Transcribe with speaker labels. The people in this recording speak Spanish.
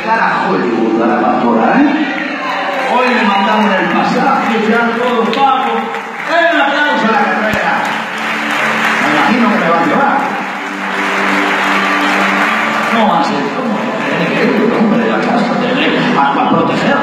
Speaker 1: cara a Hollywood a la pastora, ¿eh? Hoy le mandaron el pasaje, ya todo pago. ¡Un aplauso a la carrera! Me imagino que me va a llevar. No va a ser como tiene que ir un hombre de la casa, para protegerla.